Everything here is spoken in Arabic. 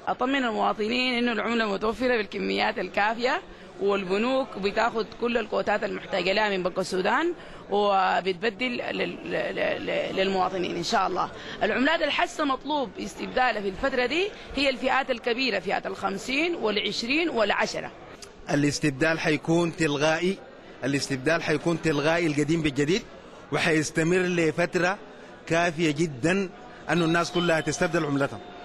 اطمن المواطنين انه العمله متوفره بالكميات الكافيه، والبنوك بتاخذ كل الكوتات المحتاجه لها من بنك السودان وبتبدل للمواطنين ان شاء الله. العملات الحسه مطلوب استبدالها في الفتره دي هي الفئات الكبيره، فئات ال50 وال20 وال10. الاستبدال حيكون تلغائي، القديم بالجديد، وحيستمر لفتره كافيه جدا انه الناس كلها تستبدل عملتها.